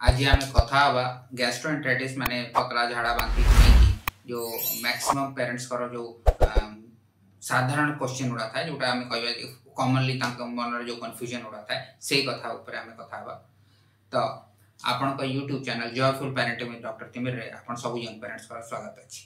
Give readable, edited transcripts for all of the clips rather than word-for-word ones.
आज आम कथा हवा गैस्ट्रोएंटेराइटिस माने पतला झाड़ा बांती नहीं जो मैक्सिमम पेरेंट्स करो जो साधारण क्वेश्चन गुड़ा था जोटा आम कह कॉमनली मन जो कन्फ्यूजन गुड़ा था से कथा ऊपर आम कथा हवा। तो आपण का YouTube channel joyful parenting with doctor Timir रे आपण सब यंग पेरेंट्स का स्वागत अछि।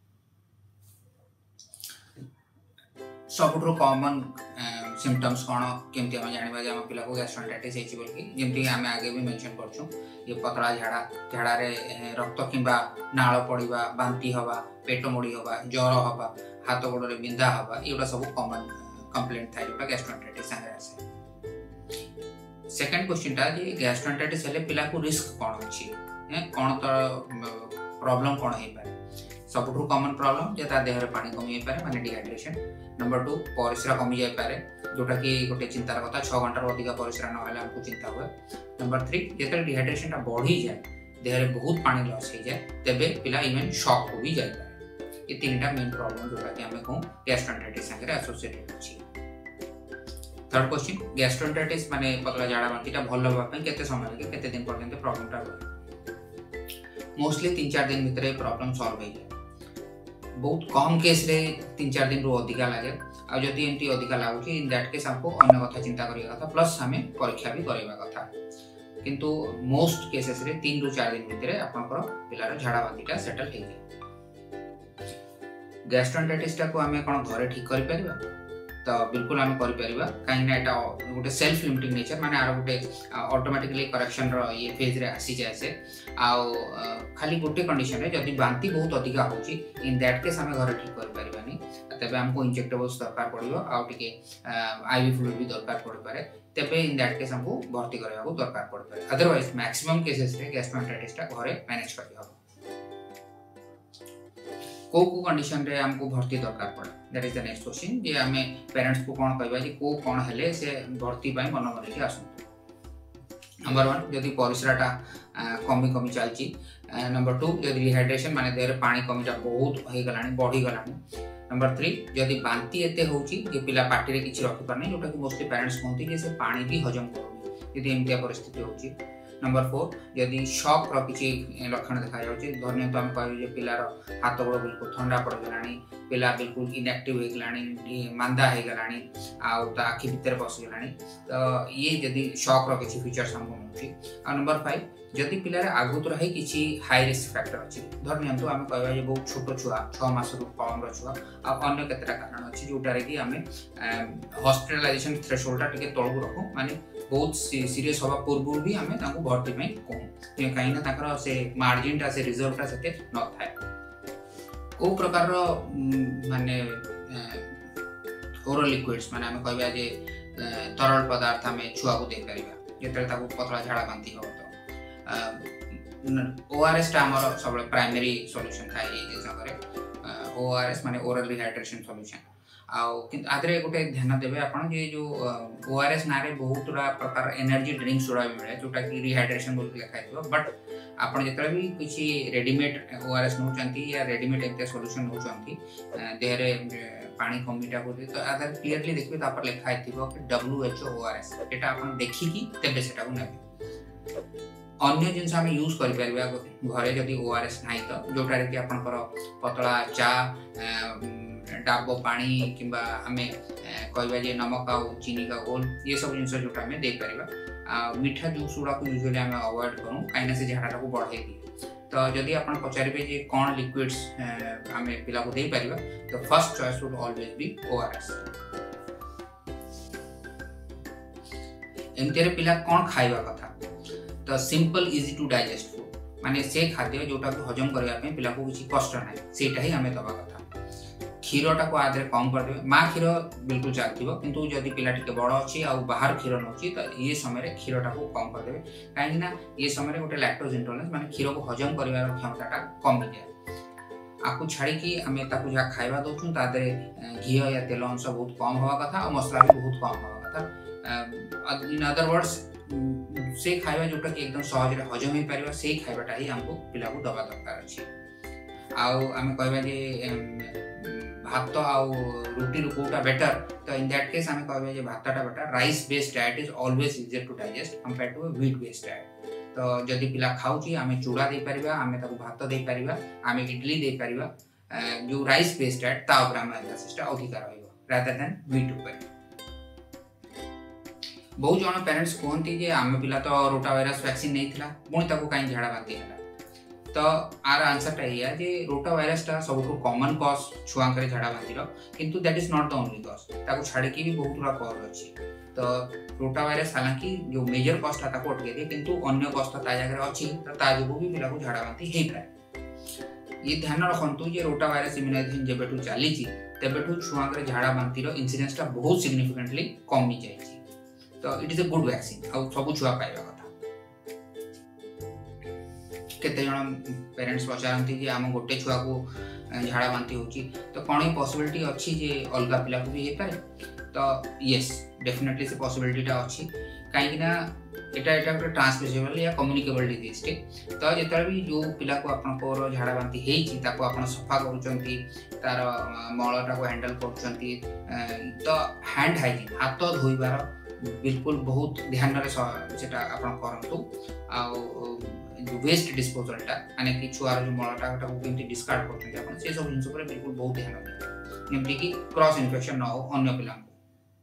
सबुठो कॉमन सिम्पटम्स कौन केमती आम जाना जे आम पिला को गैस्ट्रोएंटेराइटिस होइछि बोलकी जेमती आम आगे भी मेंशन करछुं ये पतला झाड़ा झाड़ा रे रक्त किंबा नाळ पड़िबा बांती हवा पेट मोड़ी हवा ज्वर हवा हाथ गोड़ रे बिंधा हवा एटा सब कॉमन कंप्लेंट थाय जोटा गैस्ट्रोएंटेराइटिस संगे आसे। सेकंड क्वेश्चन टा जे गैस्ट्रोएंटेराइटिस हेले पिला को रिस्क कौन अछि कौन तो प्रॉब्लम कौन हे पारे। सबुठु कॉमन प्रॉब्लम जे ता देह रे पानी कमी हे पारे माने डिहाइड्रेशन। नंबर 2 परिश्रा कमी जाय पारे जोटा कि गोटे चिंतार कथा 6 घंटा अधिक परिश्रा न हेले हमको चिंता हुए। नंबर 3 जेतले डिहाइड्रेशन टा बढ़ी जाए देह रे बहुत पानी लॉस हो जाए तेबे पिला इवन शॉक हो भी जाय पारे। ये तीनटा मेन प्रॉब्लम जोटा कि हमें कहूं गैस्ट्रोएंटेराइटिस संगे एसोसिएटेड अछि। थर्ड क्वेश्चन गैस्ट्रोएंटेराइटिस माने पतला झाड़ा बांतीटा भल होबा पय केते समय लागे केते दिन पर्यंत प्रॉब्लम टा रहे। मोस्टली 3-4 दिन भीतर प्रॉब्लम सॉल्व हो जाए। बहुत कम केस रे 3-4 दिन रो अधिका लागे आ जदि एंटी अधिका लागुची इन दैट केस हमको अन्य कथा चिंता करिया कथा प्लस हमें परीक्षा भी करबा कथा। किंतु मोस्ट केसेस रे 3 ରୁ 4 दिन भीतर आपनकर पिलार झाड़ा बांतीटा सेटल हो जाए। गैस्ट्रोएंटेराइटिस टा को हमें कोन घरे ठीक करि परिबा तो बिल्कुल हम करि परिबा काहे ना एटा गोटे सेल्फ लिमिटिंग नेचर माने आरो गोटे ऑटोमेटिकली करेक्शन रो ये फेज रे आसी जाय से आउ खाली गोटे कंडीशन रे जदि बांती बहुत अधिका होची इन दैट केस हमें घरे ठीक करि परिबानी तबे हमको इंजेक्टेबल्स दरकार पड़िबो आ टिके आईवी फ्लूइड भी दरकार पड़ पारे तबे इन दैट केस हमको भर्ती करबा को दरकार पड़ पारे। अदरवाइज मैक्सिमम केसेस रे गैस्ट्रोएंटेराइटिस टा घरे मैनेज करि हबो। को कंडीशन रे हमको भर्ती दरकार पड़े that is the next question जे हमें पेरेंट्स को कोन कहबा जे को कोन हेले से भर्ती पय मन मन के आसु। नंबर 1 यदि परिश्राटा कमी कमी चलची। नंबर 2 यदि डिहाइड्रेशन माने देह रे पानी कमीटा बहुत हो गलानी बढ़ी गलानी। नंबर 3 यदि बांती एते होची जे पिला पाटी रे किछि रखि परने जोटा कि मोस्टली पेरेंट्स कहती जे से पानी भी हजम करूनी यदि एमतिया परिस्थिति होची। नंबर 4 यदि शॉक रो किछि लक्षण देखा जाउची धन्य तो हम कहबे जे पिलार हाथ गोड़ बिल्कुल ठंडा पड़ गलानी पिला बिल्कुल इनएक्टिव हो गलानी मांदा हो गलानी आ ता आखि भीतर बस गलानी तो ये यदि शॉक रो किछि फीचर्स हमको मिलची। आ नंबर 5 जदि पिलार आगुतरा है किछि हाई रिस्क फैक्टर अछि धन्य तो हम कहबे जे बहुत छोटो छुआ 6 मास रु कम रो छुआ आ अन्य केतरा कारण अछि जोटा रे कि हमें हॉस्पिटलाइजेशन थ्रेशोल्ड टिके तळगु रखो माने बहुत सीरियस हवा पूर्व भी हमें ताको भर्ती में कहूँ कहीं ना ताकर से मार्जिन टा से रिजर्व टा सेते न थाए। को प्रकार रो माने ओरल लिक्विड्स माने हम कहबा जे तरल पदार्थ हमें छुआ को दे परिबा जेतरे ताको पतला झाड़ा बांती हो तो ओआरएस टा हमर सब प्राइमरी सॉल्यूशन थाए ए जगह ओआरएस माने ओरल रिहाइड्रेशन सॉल्यूशन आदरे गोटे ध्यान देवे आपण जे जो ओआरएस नारे बहुत प्रकार एनर्जी ड्रिंक्स उड़ा भी मिले जोटा कि रिहाइड्रेशन बोल के लिखा है बट आपण जेतरा भी किछि रेडीमेड ओआरएस नो चंती या रेडीमेड एक सॉल्यूशन नो चंती देह रे पानी कमीटा बोली तो आदर क्लियरली देखबे त पर लिखा है कि WHO ओआरएस एटा आपण देखि कि तबे सेटा को नेबे। अन्य जिनस हम यूज करि परबा घरे जदी ओआरएस नाही तो जोटा रे कि आपण कर पतला चा डाबो पानी किंबा हमें कहबा जे नमक आ चीनी का घोल ये सब जिनस जोटा हमें दे परबा। मीठा जूस उडा को यूजुअली हमें अवॉइड करू काइना से झाड़ा को बढ़ाई दी तो जदी आपण पचारिबे जे कोन लिक्विड्स हमें पिला को दे परबा तो first choice would always be ORS. एमतेरे पिला कोन खाइबा कथा तो simple easy to digest food माने से खाद्य जोटा को हजम करबा पे पिला को किछि कष्ट नाही सेटा ही हमें दबा कथा। क्षीरटा को आदरे कम कर देबे मां क्षीर बिल्कुल चालथिबो किंतु जदि पिला टिके बड़ अछि आ बाहर क्षीर नउछि त ये समय रे क्षीरटा को कम कर देबे काहे ना ये समय रे गोटे लैक्टोज इंटॉलरेंस माने क्षीर को हजम करिवार क्षमताटा कम जाय। आकु छाड़ी कि हमें ताकु जा खाइबा दोछु तादरे घी या तेल अंश बहुत कम होवा कथा और मसला भी बहुत कम होवा कथा। इन अदर वर्ड्स से खाइबा जोटा कि एकदम सहज रे हजम हे परिबा से खाइबाटा ही हमको पिला को दबा दरकार अछि। आउ हमें कहबा जे भात आउ रुटी कोटा बेटर तो इन दैट केस हमें कहबे जे भातटा better rice based diet is always easier to digest compare to wheat based diet. तो जदि पिला खाऊची आमे चूड़ा दे परिबा, आमे ताको भात दे परिबा, आमे इडली दे परिबा, जो राइस बेस्ड डाइट ता ऊपर आमे एम्फेसिस अधिक रहइबो रादर देन व्हीट ऊपर। बहुत जन पेरेंट्स कहते जे आम पिला तो रोटावायरस वैक्सीन नहीं थिला पुणी ताको काई झाड़ा बांती है, तो आर आंसर टा या जे रोटावायरस टा सबुठु कॉमन कॉज छुआ करे झाड़ा बांती रो, किंतु that is not the only cause, ताको छाड़ी की भी बहुत गुड़ा कॉज अछि। तो रोटावायरस हालांकि जो मेजर कॉज ता ताको अटके दे, किंतु अन्य कॉज ता जगह अछि, तो ता जो भी पिला को झाड़ा बांती हे पाए। ये ध्यान रखंतु जे रोटावायरस इम्यूनाइजेशन जेबेठु चाली छि तेबेठु छुआ करे झाड़ा बांती रो इंसिडेंस टा बहुत सिग्निफिकेंटली कमी जाय छि। तो it is a good vaccine आ सब छुआ पाइबा कथा। केते जण पेरेंट्स पचारंती जे आम गोटे छुआ को झाड़ा बांती होची, तो कोन ही पॉसिबिलिटी अछि जे अलगा पिला को भी हे पारे? तो यस डेफिनेटली से पॉसिबिलिटी टा अछि, काहे ना एटा गोटे ट्रांसमिसेबल या कम्युनिकेबल डिजीज टे। तो जेतले भी जो पिला को आपन को झाड़ा बांती हेची ताको आपन सफा करूचंती, तार मळटा को हैंडल करूचंती, तो हैंड हाइजीन हाथ धोइबार बिल्कुल बहुत ध्यान रे सेटा आपन करंतु। आ जो वेस्ट डिस्पोजल टा माने कि छुआर जो मळटा को केमती डिस्कार्ड करते आपन से सब जिंस पर बिल्कुल बहुत ध्यान देबे, जेमति कि क्रॉस इन्फेक्शन न हो अन्य पिला को।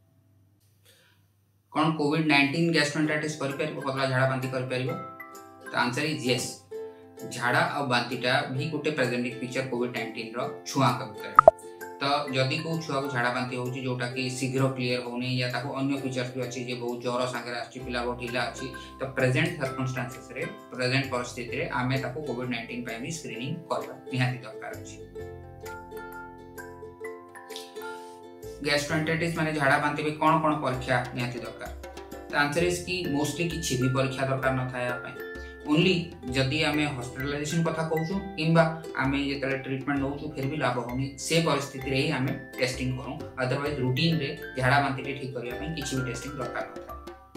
कोन कोविड-19 गैस्ट्रोएंटेराइटिस करि परिबो, पतला झाड़ा बांती करि परिबो? तो आंसर इज यस। झाड़ा और बांतीटा भी गोटे प्रेजेंटिंग फीचर कोविड-19 रो छुआ के भीतर। तो जदि को छुआ को झाड़ा बांती होची जोटा कि शीघ्र क्लियर होने या ताको अन्य फीचर्स भी अछि जे बहुत ज्वर संगे आछि, पिला बहुत ढिला अछि, तो प्रेजेंट सर्कमस्टेंसेस रे प्रेजेंट परिस्थिति रे आमे ताको कोविड-19 पय भी स्क्रीनिंग करबा निहाती दरकार अछि। गैस्ट्रोएंटेराइटिस माने झाड़ा बांती भी कोन परीक्षा निहाती दरकार? तो आंसर इज कि मोस्टली किछि भी परीक्षा दरकार न थाया पय, ओनली जदि आमे हॉस्पिटलाइजेशन कथा कहूछु किंबा आमे जेतले ट्रीटमेंट नउछु फिर भी लाभ होनी से परिस्थिति रे ही आमे टेस्टिंग करू, अदरवाइज रूटीन रे झाड़ा बांती ठीक करिया पय किछि भी टेस्टिंग दरकार न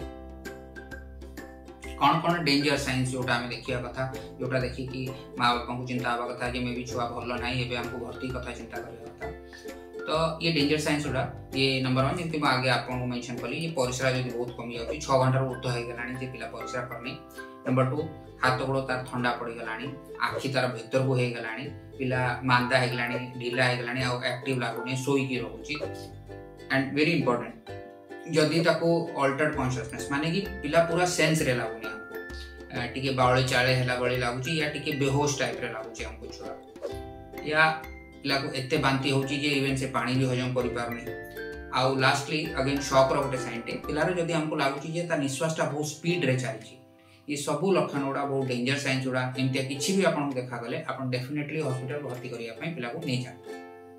था। कोन डेंजर साइंस जोटा आमे देखिया कथा, जोटा देखि कि मां बापा को चिंता आबा कथा जे मे भी छुआ भलो नाही एबे हमको भर्ती कथा चिंता करिया कथा। तो ये डेंजर साइंस उडा ये नंबर 1 जेंति आगे आपन को मेंशन कली, ये परिश्रा जदि बहुत कमी जाउची 6 घंटा रो उर्ध्व हे गलानी जे पिला परिश्रा करनी। नंबर 2 हाथ गोड़ तार ठंडा पड़ी गलानी, आखि तार भीतर को हे गलानी, पिला मांदा हे गलानी, ढीला हे गलानी आ एक्टिव लागुनी, सोई की रहउची। एंड वेरी इंपोर्टेंट जदि ताको अल्टर्ड कॉन्शियसनेस माने कि पिला पूरा सेंस रे लागुनी, हमको टिके बावळे चाळे हेला बळी लागुची या टिके बेहोश टाइप रे लागुची हमको छुआ, या पिला को एते बांती होची जे इवन से पानी भी हजम करि पारने। आउ लास्टली अगेन शॉक रो गोटे साइन टे, पिला रे जदि हमको लागुची जे ता निश्वास ता बहुत स्पीड रे चलची, ये सबू लक्षण गुड़ा बहुत डेंजर साइंस गुड़ा एमती किसी भी आपको देखा गले आप डेफिनेटली हॉस्पिटल भर्ती करने पिला को नहीं जाते।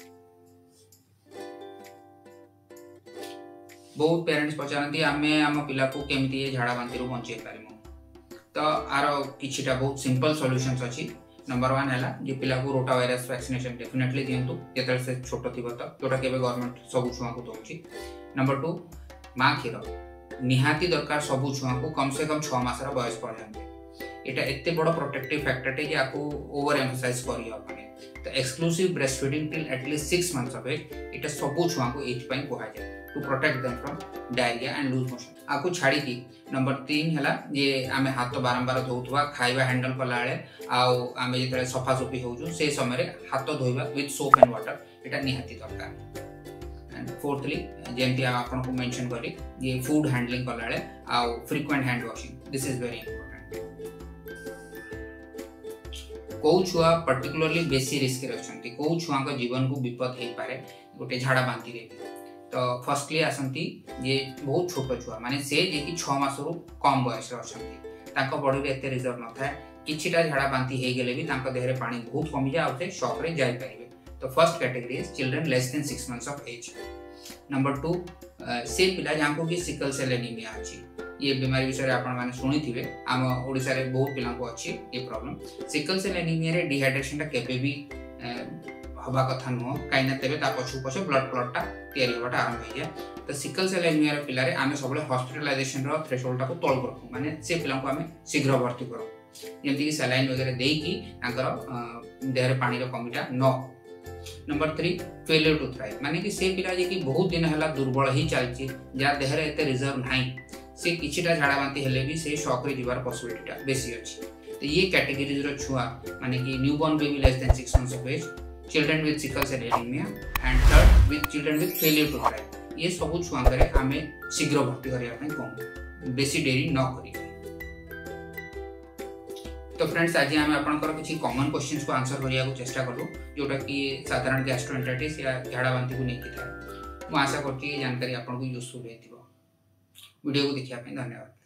बहुत पेरेंट्स पचारती आमे आम पिला को केमती झाड़ा बांती रू बचे पारिमु, तो आर किछिटा बहुत सिंपल सॉल्यूशंस अछि। नंबर 1 हैला जे पिला को रोटावायरस वैक्सीनेशन डेफिनेटली दियंतु जेतले से छोटो थिबो तो, जोटा केबे गवर्नमेंट सब छुआ को दोछि। नंबर 2 मां खीर निहाती दरकार सब छुआ को कम से कम 6 मास बयस पर्यंत। एटा एते बड़ प्रोटेक्टिव फैक्टर टे जे आपको ओवर एम्फसाइज करी हबने, तो exclusive breast feeding till at least 6 months of age एटा सब छुआ को एज पय कोहा जाय to protect them from diarrhoea and loose motion. आपको छाड़ी की नंबर 3 हैला जे आमे हाथ बारंबार धोउथवा, खाइबा हैंडल कला बेले आउ आमे जेतरे सफा सफी होजु से समय रे हाथ धोइबा विथ सोप एंड वाटर एटा निहाती दरकार। एंड फोर्थली जेमती आपन को मेंशन करी ये फूड हैंडलिंग कला बेले आउ frequent hand washing, this is very important. को छुआ पर्टिकुलरली बेसी रिस्क रे अछंती, को छुआ को जीवन को विपद हे पारे गोटे झाड़ा बांती रे। तो फर्स्टली आसंती ये बहुत छोट छुआ माने से जे कि 6 मास रु कम बयस रे अछंती, ताको बॉडी रे एते रिजर्व न थाए, किछिटा झाड़ा बांती हे गेले भी ताको देह रे पानी बहुत कमी जाय आउते शॉक रे जाय परिबे। तो first category is children less than 6 months of age. Number 2 से पिला जांको कि सिकल सेल एनीमिया अछि, ये बीमारी विषय आपण माने सुनी थिबे, आम ओडिसा रे बहुत पिला को अछि ये प्रॉब्लम। सिकल सेल एनीमिया रे डिहाइड्रेशन ता केबे भी हवा कथा नुह, कहीं तेरे पछू पछे ब्लड क्लॉट टा तैयारी होटा आरंभ हो जाए। तो सिकल सेल एनीमिया रे पिला रे आमे सबले हॉस्पिटलाइजेशन रो थ्रेशोल्ड टा को तळ रखू, माने से पिला को आमे शीघ्र भर्ती करू, जेमति कि सलाइन वगैरह देई कि ताकर देह रे पानी रो कमीटा न। नंबर 3 फेलियर टू थ्राइव, माने कि से पिला जे कि बहुत दिन हला दुर्बल ही चलची, जा देह रे एते रिजर्व नाही, से किछिटा झाड़ा बांती हेले भी से शॉक रे जीवार पॉसिबिलिटीटा बेसी अछि। तो ये कैटेगरीज रो छुआ माने कि newborn baby less than 6 months of age, children with sickle cell anemia and third with children with failure to thrive, ये सब छुआ करे आमे शीघ्र भर्ती करिया पई कहू, बेसी देरी न करी। तो फ्रेंड्स आज आम आपंकर किसी कॉमन क्वेश्चंस को आंसर करिया को चेष्टा कलु जोटा कि साधारण गैस्ट्रोएंटराइटिस या झाड़ा बांती को लेकिन थाए। मु आशा करती जानकारी आपको यूजफुल होइथिबो। वीडियो को देखिया धन्यवाद।